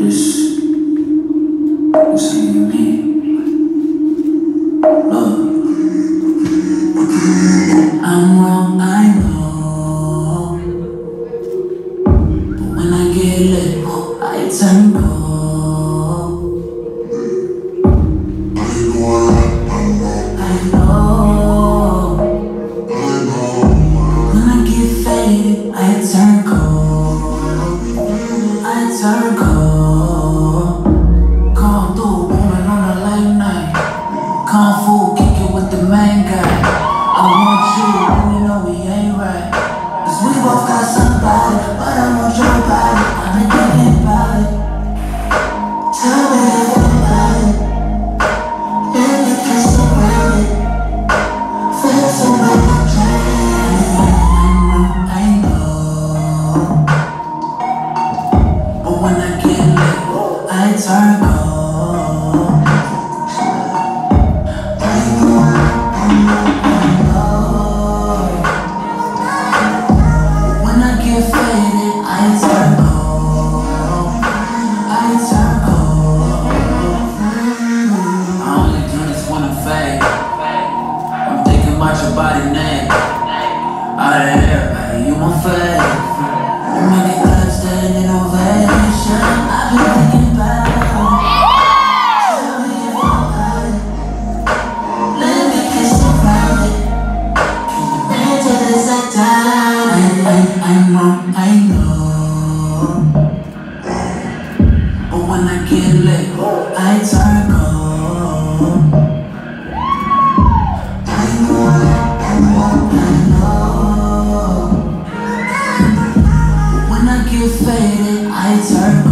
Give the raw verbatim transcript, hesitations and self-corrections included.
this. You say you need love. I'm wrong, I know. But when I get lit, I turn cold. I know. When I get faded, I turn cold. I turn cold. Come through, woman on a late night. Kung Fu, kick it with the main guy. I want you, and you know we ain't right. Cause we both got somebody, but I want your body. I've been thinking about it. Tell me if you about it. Let me kiss around it. Feel so much pain. I know. But when I get lit, I turn cold. Your body name out of everybody, you my fave. You make it good, standing ovation. I've been thinking about it. Tell me if you about it. Let me kiss around it. Can you imagine this at time? I, I, I know, I know. But when I get lit, I turn cold. Faded, I turn